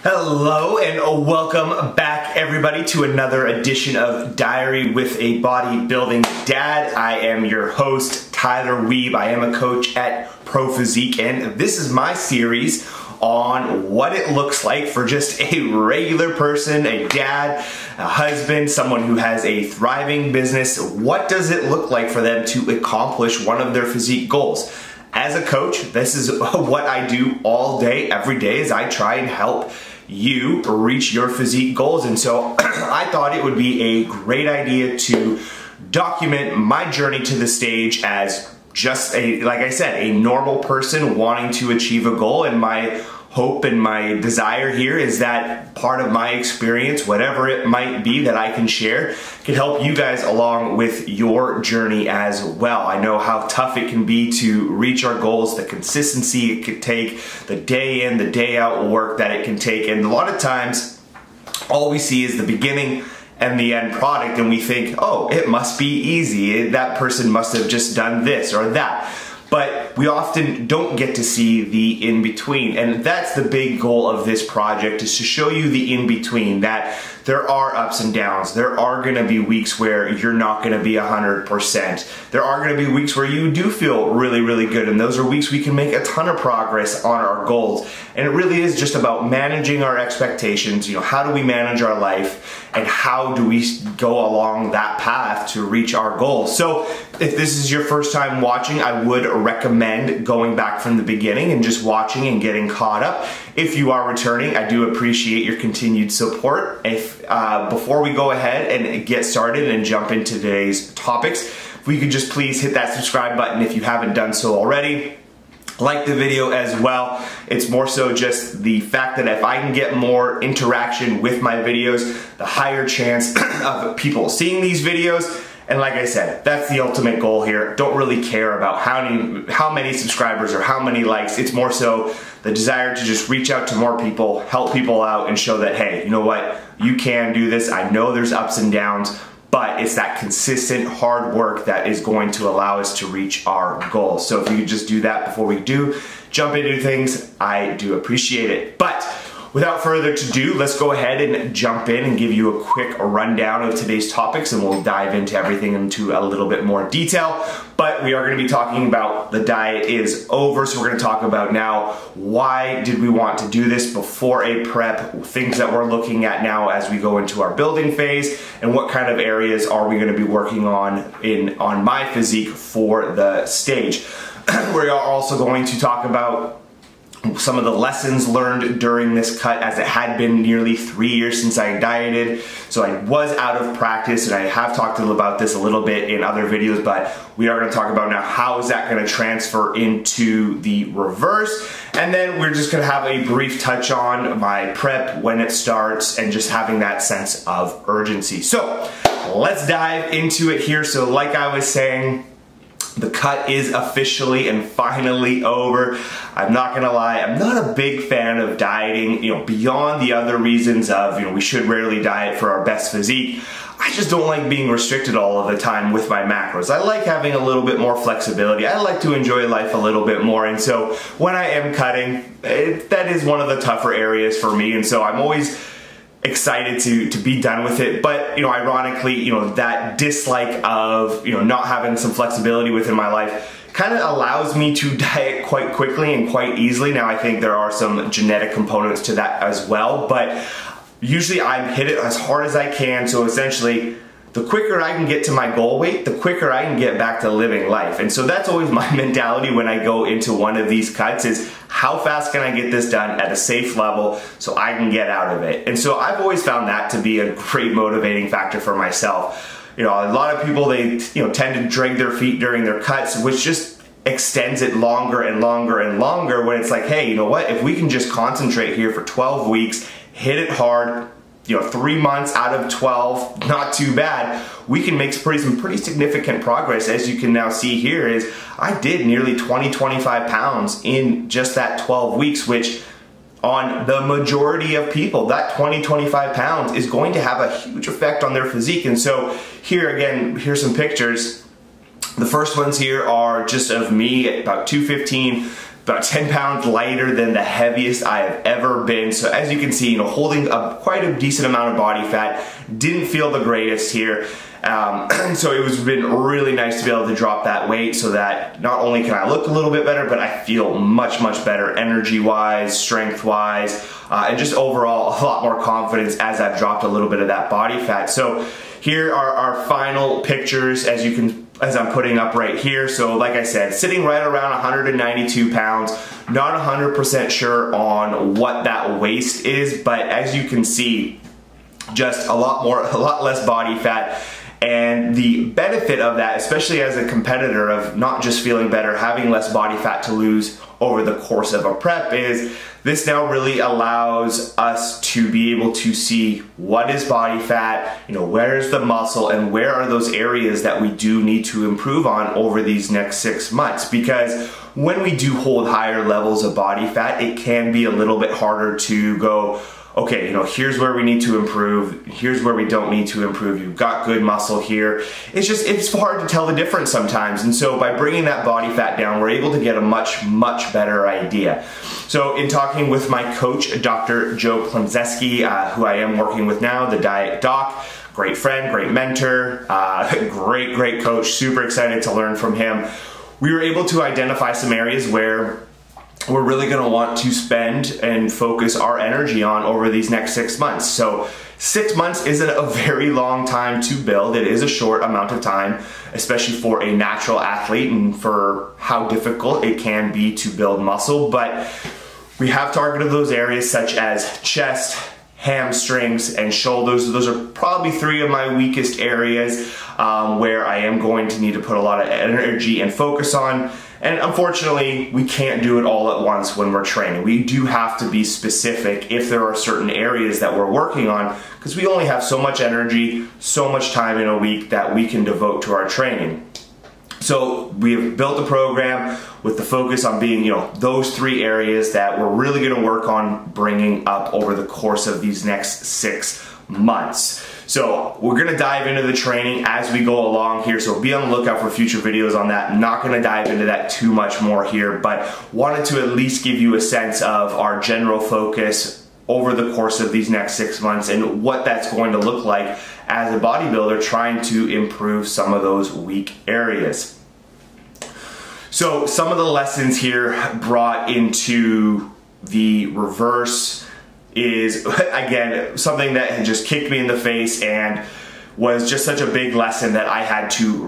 Hello and welcome back everybody to another edition of Diary with a Bodybuilding Dad. I am your host, Tyler Wiebe. I am a coach at Pro Physique, and this is my series on what it looks like for just a regular person, a dad, a husband, someone who has a thriving business. What does it look like for them to accomplish one of their physique goals? As a coach, this is what I do all day, every day, is I try and help you reach your physique goals. And so I thought it would be a great idea to document my journey to the stage as just like I said, a normal person wanting to achieve a goal. And my hope and my desire here is that part of my experience, whatever it might be that I can share, can help you guys along with your journey as well. I know how tough it can be to reach our goals, the consistency it could take, the day in, the day out work that it can take. And a lot of times, all we see is the beginning and the end product, and we think, oh, it must be easy. That person must have just done this or that. But we often don't get to see the in-between, and that's the big goal of this project, is to show you the in-between, that there are ups and downs. There are going to be weeks where you're not going to be 100%. There are going to be weeks where you do feel really, really good, and those are weeks we can make a ton of progress on our goals. And it really is just about managing our expectations. You know, how do we manage our life, and how do we go along that path to reach our goals? So if this is your first time watching, I would recommend going back from the beginning and just watching and getting caught up. If you are returning, I do appreciate your continued support. If before we go ahead and get started and jump into today's topics, if we could just please hit that subscribe button if you haven't done so already. Like the video as well. It's more so just the fact that if I can get more interaction with my videos, the higher chance of people seeing these videos. And like I said, that's the ultimate goal here. Don't really care about how many subscribers or how many likes. It's more so the desire to just reach out to more people, help people out, and show that, hey, you know what? You can do this. I know there's ups and downs, but it's that consistent hard work that is going to allow us to reach our goals. So if you could just do that before we do jump into things, I do appreciate it. But without further ado, let's go ahead and jump in and give you a quick rundown of today's topics, and we'll dive into everything into a little bit more detail. But we are going to be talking about the diet is over, so we're going to talk about now why did we want to do this before a prep, things that we're looking at now as we go into our building phase, and what kind of areas are we going to be working on my physique for the stage. We are also going to talk about some of the lessons learned during this cut, as it had been nearly 3 years since I dieted. So I was out of practice, and I have talked about this a little bit in other videos, but we are going to talk about now how is that going to transfer into the reverse. And then we're just going to have a brief touch on my prep, when it starts, and just having that sense of urgency. So let's dive into it here. So like I was saying, the cut is officially and finally over. I'm not gonna lie, I'm not a big fan of dieting, you know, beyond the other reasons of, you know, we should rarely diet for our best physique. I just don't like being restricted all of the time with my macros. I like having a little bit more flexibility. I like to enjoy life a little bit more, and so when I am cutting, that is one of the tougher areas for me, and so I'm always excited to be done with it. But, you know, ironically, you know, that dislike of, you know, not having some flexibility within my life kind of allows me to diet quite quickly and quite easily. Now, I think there are some genetic components to that as well, but usually I hit it as hard as I can. So essentially, the quicker I can get to my goal weight, the quicker I can get back to living life. And so that's always my mentality when I go into one of these cuts, is how fast can I get this done at a safe level so I can get out of it. And so I've always found that to be a great motivating factor for myself. You know, a lot of people, they, you know, tend to drag their feet during their cuts, which just extends it longer and longer and longer, when it's like, hey, you know what, if we can just concentrate here for 12 weeks, hit it hard, you know, 3 months out of 12, not too bad. We can make some pretty significant progress. As you can now see here, is I did nearly 20-25 pounds in just that 12 weeks, which on the majority of people, that 20-25 pounds is going to have a huge effect on their physique. And so here again, here's some pictures. The first ones here are just of me at about 215, about 10 pounds lighter than the heaviest I have ever been. So as you can see, holding quite a decent amount of body fat. Didn't feel the greatest here. So it was been really nice to be able to drop that weight so that not only can I look a little bit better, but I feel much, much better energy-wise, strength-wise, and just overall a lot more confidence as I've dropped a little bit of that body fat. So here are our final pictures as I'm putting up right here. So like I said, sitting right around 192 pounds, not 100% sure on what that waist is, but as you can see, just a lot less body fat. And the benefit of that, especially as a competitor, of not just feeling better, having less body fat to lose over the course of a prep, is this now really allows us to be able to see what is body fat, where's the muscle, and where are those areas that we do need to improve on over these next 6 months. Because when we do hold higher levels of body fat, it can be a little bit harder to go, okay, here's where we need to improve, here's where we don't need to improve, you've got good muscle here. It's hard to tell the difference sometimes. And so by bringing that body fat down, we're able to get a much, much better idea. So in talking with my coach, Dr. Joe Klemczewski, who I am working with now, the Diet Doc, great friend, great mentor, great coach, super excited to learn from him. We were able to identify some areas where we're really going to want to spend and focus our energy on over these next 6 months. So 6 months isn't a very long time to build. It is a short amount of time, especially for a natural athlete and for how difficult it can be to build muscle. But we have targeted those areas such as chest, hamstrings, and shoulders. Those are probably 3 of my weakest areas where I am going to need to put a lot of energy and focus on. And unfortunately, we can't do it all at once when we're training. We do have to be specific if there are certain areas that we're working on, because we only have so much energy, so much time in a week that we can devote to our training. So we have built a program with the focus on being, those 3 areas that we're really going to work on bringing up over the course of these next 6 months. So we're going to dive into the training as we go along here, so be on the lookout for future videos on that. I'm not going to dive into that too much more here, but wanted to at least give you a sense of our general focus over the course of these next 6 months and what that's going to look like as a bodybuilder trying to improve some of those weak areas. So some of the lessons here brought into the reverse is, again, something that had just kicked me in the face and was just such a big lesson that I had to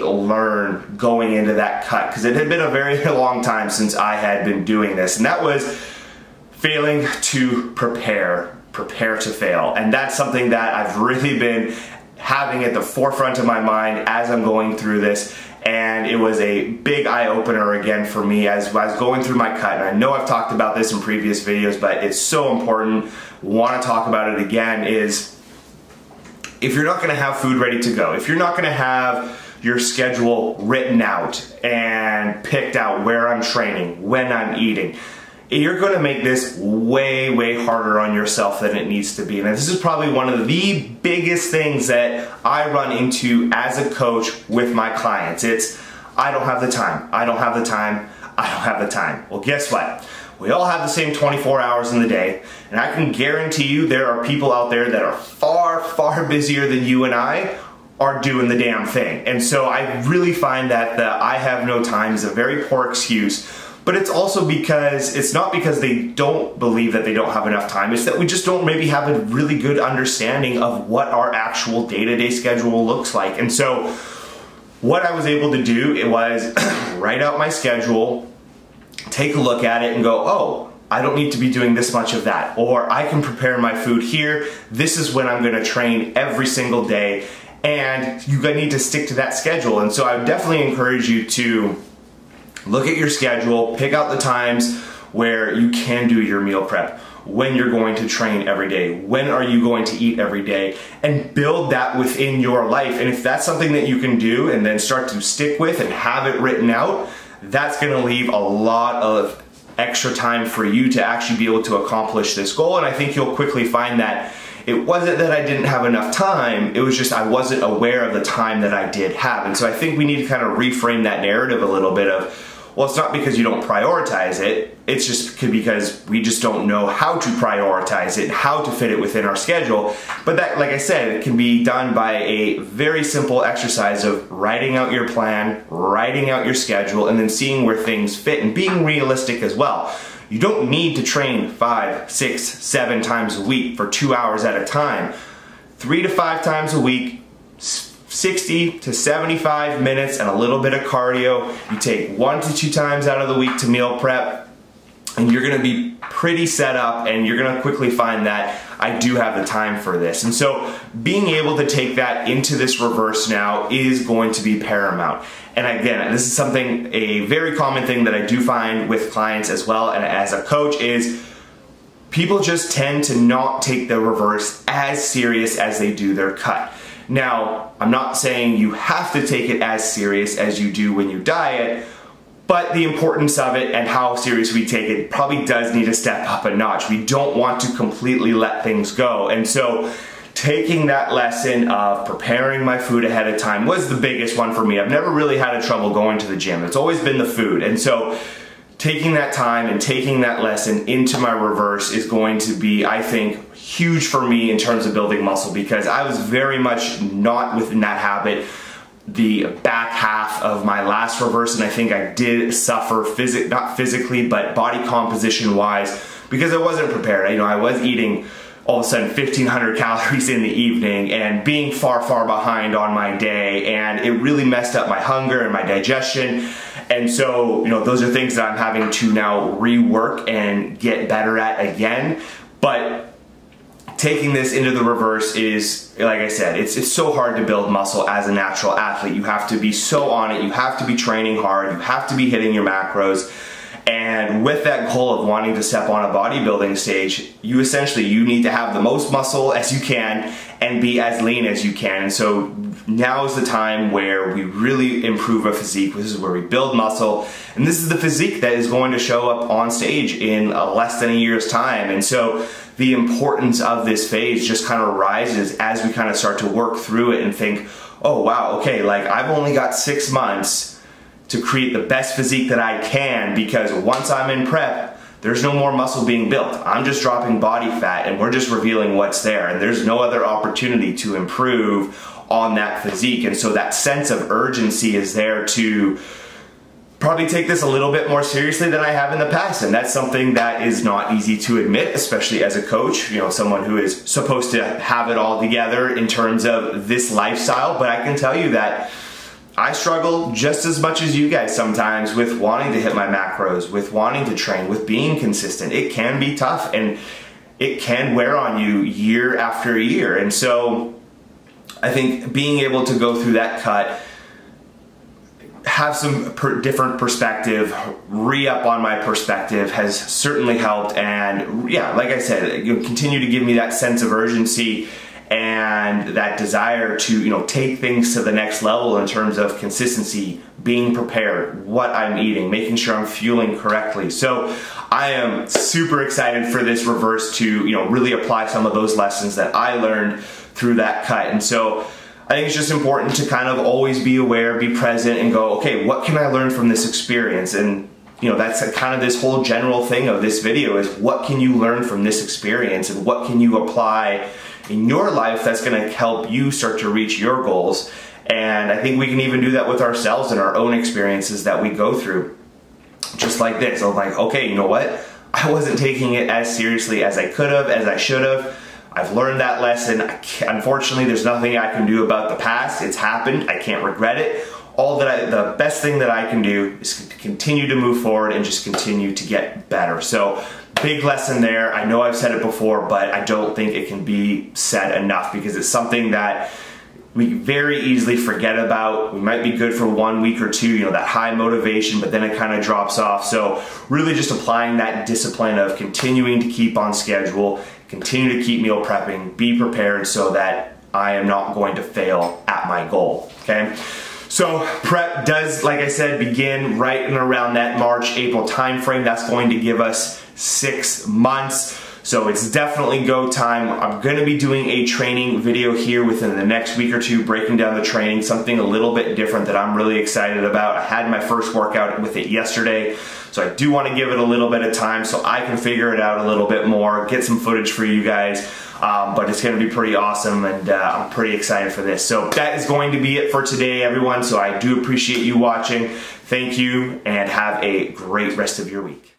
relearn going into that cut, because it had been a very long time since I had been doing this, and that was failing to prepare to fail. And that's something that I've really been having at the forefront of my mind as I'm going through this. And it was a big eye-opener again for me as I was going through my cut. And I know I've talked about this in previous videos, but it's so important. Want to talk about it again, is if you're not going to have food ready to go, if you're not going to have your schedule written out and picked out where I'm training, when I'm eating, you're going to make this way, way harder on yourself than it needs to be. And this is probably one of the biggest things that I run into as a coach with my clients. It's, I don't have the time, I don't have the time, I don't have the time. Well, guess what? We all have the same 24 hours in the day, and I can guarantee you there are people out there that are far, far busier than you and I are doing the damn thing. And so I really find that the I have no time is a very poor excuse. But it's also because, it's not because they don't believe that they don't have enough time, it's that we just don't maybe have a really good understanding of what our actual day-to-day schedule looks like. And so what I was able to do, it was write out my schedule, take a look at it and go, oh, I don't need to be doing this much of that. Or I can prepare my food here, this is when I'm gonna train every single day, and you need to stick to that schedule. And so I would definitely encourage you to look at your schedule, pick out the times where you can do your meal prep, when you're going to train every day, when are you going to eat every day, and build that within your life. And if that's something that you can do and then start to stick with and have it written out, that's gonna leave a lot of extra time for you to actually be able to accomplish this goal. And I think you'll quickly find that it wasn't that I didn't have enough time, it was just I wasn't aware of the time that I did have. And so I think we need to kind of reframe that narrative a little bit of, Well, it's not because you don't prioritize it, it's just because we just don't know how to prioritize it, how to fit it within our schedule. But that, like I said, it can be done by a very simple exercise of writing out your plan, writing out your schedule, and then seeing where things fit and being realistic as well. You don't need to train 5, 6, 7 times a week for 2 hours at a time. 3 to 5 times a week, 60 to 75 minutes and a little bit of cardio. You take 1 to 2 times out of the week to meal prep, and you're gonna be pretty set up, and you're gonna quickly find that I do have the time for this. And so being able to take that into this reverse now is going to be paramount. And again, this is something, a very common thing that I do find with clients as well, and as a coach, is people just tend to not take the reverse as serious as they do their cut. Now, I'm not saying you have to take it as serious as you do when you diet, but the importance of it and how serious we take it probably does need to step up a notch. We don't want to completely let things go. And so taking that lesson of preparing my food ahead of time was the biggest one for me. I've never really had a trouble going to the gym. It's always been the food. And so taking that time and taking that lesson into my reverse is going to be, I think, huge for me in terms of building muscle, because I was very much not within that habit the back half of my last reverse, and I think I did suffer, not physically, but body composition wise, because I wasn't prepared. You know, I was eating all of a sudden 1,500 calories in the evening and being far behind on my day, and it really messed up my hunger and my digestion. And so, you know, those are things that I'm having to now rework and get better at again. But taking this into the reverse is, like I said, it's so hard to build muscle as a natural athlete. You have to be so on it, you have to be training hard, you have to be hitting your macros. And with that goal of wanting to step on a bodybuilding stage, you need to have the most muscle as you can and be as lean as you can. And so now is the time where we really improve a physique. This is where we build muscle, and this is the physique that is going to show up on stage in less than a year's time. And so the importance of this phase just kind of rises as we kind of start to work through it and think, oh wow, okay, like I've only got 6 months to create the best physique that I can, because once I'm in prep, there's no more muscle being built. I'm just dropping body fat and we're just revealing what's there, and there's no other opportunity to improve on that physique. And so that sense of urgency is there to probably take this a little bit more seriously than I have in the past, and that's something that is not easy to admit, especially as a coach, you know, someone who is supposed to have it all together in terms of this lifestyle. But I can tell you that I struggle just as much as you guys sometimes with wanting to hit my macros, with wanting to train, with being consistent. It can be tough, and it can wear on you year after year. And so I think being able to go through that cut, have some different perspective, re-up on my perspective has certainly helped. And yeah, like I said, you continue to give me that sense of urgency and that desire to, you know, take things to the next level in terms of consistency, being prepared, what I'm eating, making sure I'm fueling correctly. So I am super excited for this reverse to, you know, really apply some of those lessons that I learned through that cut. And so I think it's just important to kind of always be aware, be present, and go, okay, what can I learn from this experience? And you know, that's kind of this whole general thing of this video, is what can you learn from this experience, and what can you apply in your life that's going to help you start to reach your goals. And I think we can even do that with ourselves and our own experiences that we go through. Just like this, I'm like, okay, you know what? I wasn't taking it as seriously as I could have, as I should have. I've learned that lesson. Unfortunately, there's nothing I can do about the past. It's happened. I can't regret it. The best thing that I can do is to continue to move forward and just continue to get better. So big lesson there. I know I've said it before, but I don't think it can be said enough, because it's something that we very easily forget about. We might be good for 1 week or two, you know, that high motivation, but then it kind of drops off. So really just applying that discipline of continuing to keep on schedule, continue to keep meal prepping, be prepared so that I am not going to fail at my goal, okay? So prep does, like I said, begin right and around that March, April timeframe. That's going to give us 6 months. So it's definitely go time. I'm going to be doing a training video here within the next week or two, breaking down the training, something a little bit different that I'm really excited about. I had my first workout with it yesterday, so I do want to give it a little bit of time so I can figure it out a little bit more, get some footage for you guys. But it's going to be pretty awesome, and I'm pretty excited for this. So that is going to be it for today, everyone. So I do appreciate you watching. Thank you, and have a great rest of your week.